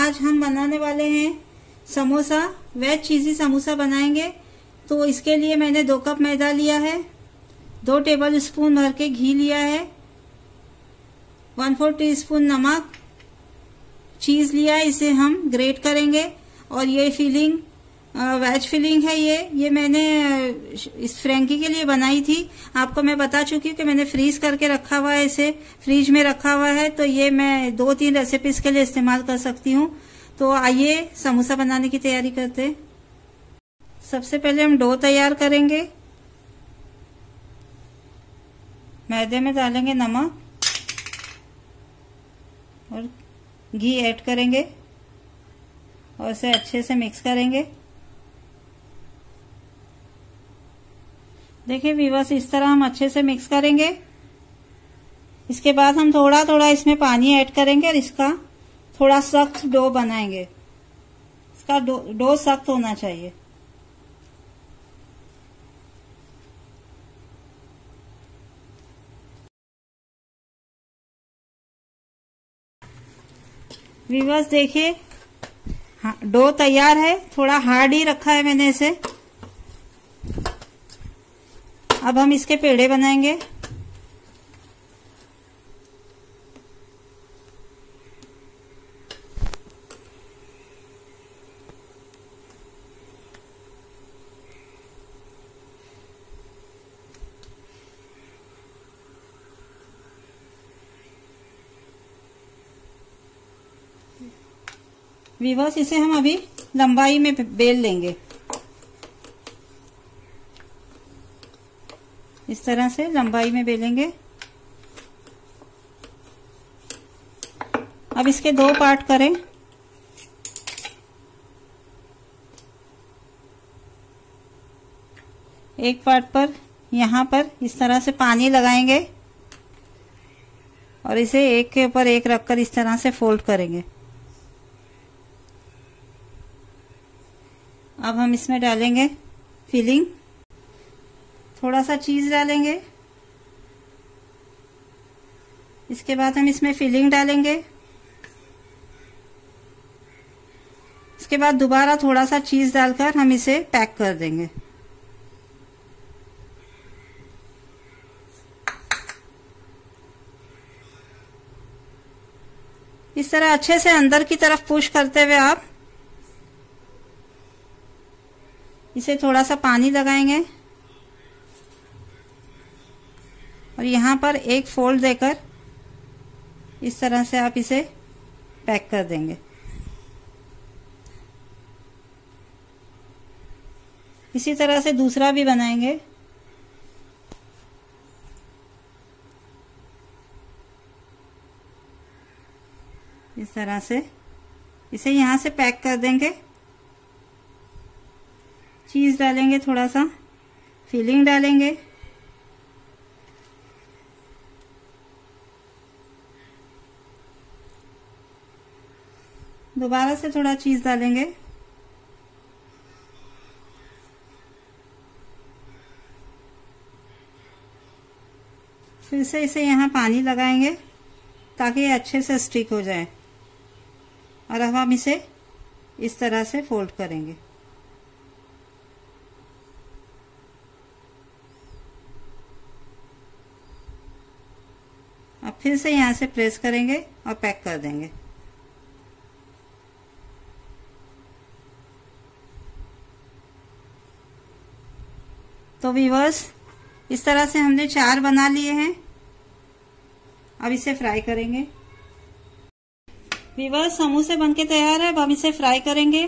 आज हम बनाने वाले हैं समोसा, वेज चीजी समोसा बनाएंगे। तो इसके लिए मैंने 2 कप मैदा लिया है, 2 टेबल स्पून भर के घी लिया है, 1/4 टीस्पून नमक, चीज लिया है, इसे हम ग्रेट करेंगे। और ये फिलिंग वेज फिलिंग है। ये मैंने इस फ्रैंकी के लिए बनाई थी। आपको मैं बता चुकी हूँ कि मैंने फ्रीज करके रखा हुआ है, इसे फ्रिज में रखा हुआ है। तो ये मैं 2-3 रेसिपीज के लिए इस्तेमाल कर सकती हूँ। तो आइए समोसा बनाने की तैयारी करते हैं। सबसे पहले हम डो तैयार करेंगे। मैदे में डालेंगे नमक और घी ऐड करेंगे और इसे अच्छे से मिक्स करेंगे। देखिए व्यूअर्स, इस तरह हम अच्छे से मिक्स करेंगे। इसके बाद हम थोड़ा थोड़ा इसमें पानी ऐड करेंगे और इसका थोड़ा सख्त डो बनाएंगे। इसका डो सख्त होना चाहिए। व्यूअर्स देखिए, हाँ, डो तैयार है। थोड़ा हार्ड ही रखा है मैंने इसे। अब हम इसके पेड़े बनाएंगे। व्यूअर्स, इसे हम अभी लंबाई में बेल लेंगे। इस तरह से लंबाई में बेलेंगे। अब इसके 2 पार्ट करें। एक पार्ट पर यहां पर इस तरह से पानी लगाएंगे और इसे एक के ऊपर एक रखकर इस तरह से फोल्ड करेंगे। अब हम इसमें डालेंगे फिलिंग। थोड़ा सा चीज डालेंगे। इसके बाद हम इसमें फिलिंग डालेंगे। इसके बाद दोबारा थोड़ा सा चीज डालकर हम इसे पैक कर देंगे। इस तरह अच्छे से अंदर की तरफ पुश करते हुए आप इसे थोड़ा सा पानी लगाएंगे और यहाँ पर एक फोल्ड देकर इस तरह से आप इसे पैक कर देंगे। इसी तरह से दूसरा भी बनाएंगे। इस तरह से इसे यहाँ से पैक कर देंगे। चीज डालेंगे, थोड़ा सा फिलिंग डालेंगे, दोबारा से थोड़ा चीज डालेंगे, फिर से इसे यहाँ पानी लगाएंगे ताकि ये अच्छे से स्टिक हो जाए। और अब हम इसे इस तरह से फोल्ड करेंगे। अब फिर से यहाँ से प्रेस करेंगे और पैक कर देंगे। तो व्यूअर्स, इस तरह से हमने 4 बना लिए हैं। अब इसे फ्राई करेंगे। व्यूअर्स, समोसे बनके तैयार है। अब हम इसे फ्राई करेंगे।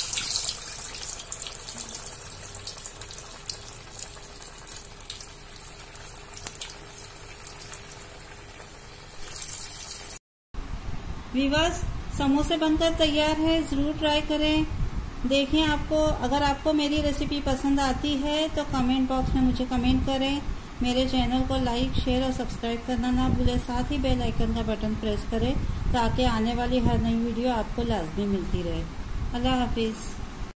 व्यूअर्स, समोसे बनकर तैयार है। जरूर ट्राई करें। देखें, अगर आपको मेरी रेसिपी पसंद आती है तो कमेंट बॉक्स में मुझे कमेंट करें। मेरे चैनल को लाइक, शेयर और सब्सक्राइब करना ना भूलें। साथ ही बेल आइकन का बटन प्रेस करें ताकि आने वाली हर नई वीडियो आपको लाजमी मिलती रहे। अल्लाह हाफिज।